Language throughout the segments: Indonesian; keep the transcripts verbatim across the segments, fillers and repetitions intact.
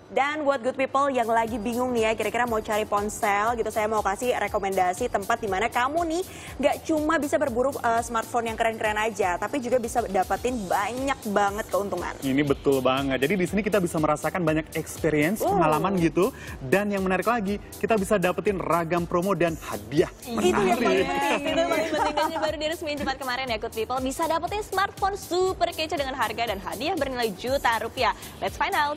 Dan buat good people yang lagi bingung nih ya, kira-kira mau cari ponsel gitu, saya mau kasih rekomendasi tempat di mana kamu nih nggak cuma bisa berburu uh, smartphone yang keren-keren aja, tapi juga bisa dapetin banyak banget keuntungan. Ini betul banget. Jadi di sini kita bisa merasakan banyak experience, uh. pengalaman gitu. Dan yang menarik lagi, kita bisa dapetin ragam promo dan hadiah. Itu yang paling penting. Itu yang paling penting. Dan baru diresmiin Jumat kemarin ya, good people. Bisa dapetin smartphone super kece dengan harga dan hadiah bernilai juta rupiah. Let's find out.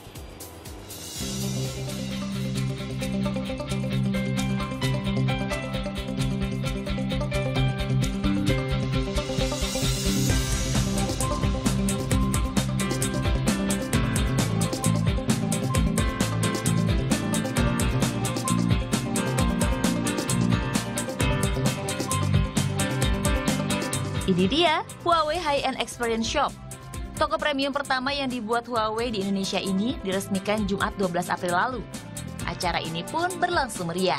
Ini dia Huawei High-End Experience Shop. Toko premium pertama yang dibuat Huawei di Indonesia ini diresmikan Jumat dua belas April lalu. Acara ini pun berlangsung meriah.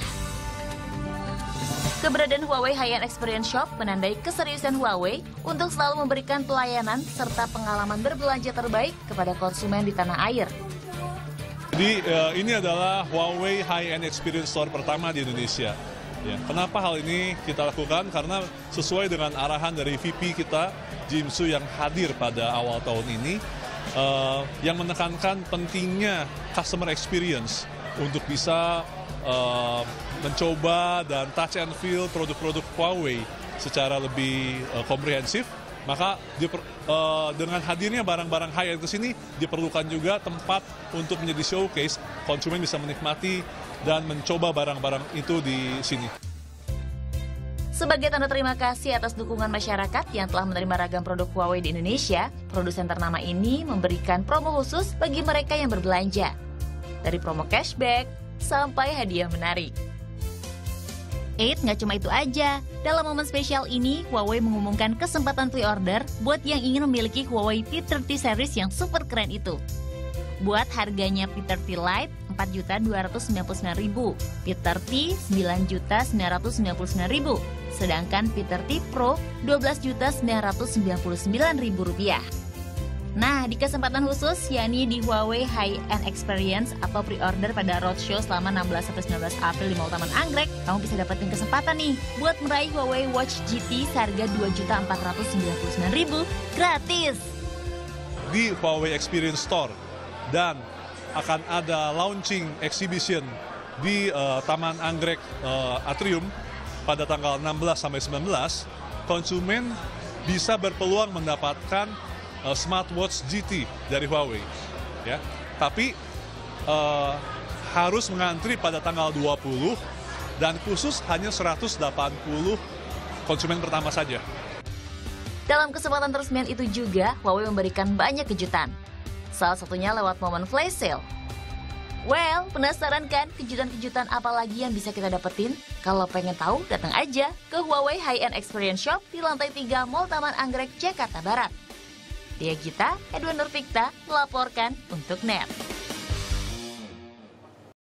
Keberadaan Huawei High-End Experience Shop menandai keseriusan Huawei untuk selalu memberikan pelayanan serta pengalaman berbelanja terbaik kepada konsumen di tanah air. Jadi uh, ini adalah Huawei High-End Experience Store pertama di Indonesia. Ya, kenapa hal ini kita lakukan? Karena sesuai dengan arahan dari V P kita, Jim Su, yang hadir pada awal tahun ini, uh, yang menekankan pentingnya customer experience untuk bisa uh, mencoba dan touch and feel produk-produk Huawei secara lebih uh, komprehensif. Maka di, uh, dengan hadirnya barang-barang high-end ke sini diperlukan juga tempat untuk menjadi showcase, konsumen bisa menikmati dan mencoba barang-barang itu di sini. Sebagai tanda terima kasih atas dukungan masyarakat yang telah menerima ragam produk Huawei di Indonesia, produsen ternama ini memberikan promo khusus bagi mereka yang berbelanja. Dari promo cashback sampai hadiah menarik. Eits, nggak cuma itu aja. Dalam momen spesial ini, Huawei mengumumkan kesempatan pre-order buat yang ingin memiliki Huawei P tiga puluh series yang super keren itu. Buat harganya P tiga puluh Lite empat juta dua ratus sembilan puluh sembilan ribu, P tiga puluh sembilan juta sembilan ratus sembilan puluh sembilan ribu, sedangkan P tiga puluh Pro dua belas juta sembilan ratus sembilan puluh sembilan ribu rupiah. Nah, di kesempatan khusus, yakni di Huawei High-End Experience atau pre-order pada roadshow selama enam belas sampai sembilan belas April di Mall Taman Anggrek, kamu bisa dapetin kesempatan nih buat meraih Huawei Watch G T seharga dua juta empat ratus sembilan puluh sembilan ribu gratis. Di Huawei Experience Store, dan akan ada launching exhibition di uh, Taman Anggrek uh, Atrium pada tanggal enam belas sampai sembilan belas, konsumen bisa berpeluang mendapatkan uh, smartwatch G T dari Huawei, ya. Tapi uh, harus mengantri pada tanggal dua puluh dan khusus hanya seratus delapan puluh konsumen pertama saja. Dalam kesempatan peresmian itu juga, Huawei memberikan banyak kejutan. Salah satunya lewat momen flash sale. Well, penasaran kan kejutan-kejutan apa lagi yang bisa kita dapetin? Kalau pengen tahu, datang aja ke Huawei High-End Experience Shop di lantai tiga Mall Taman Anggrek, Jakarta Barat. Dia Gita, Edwin Nurfikta, melaporkan untuk N E T.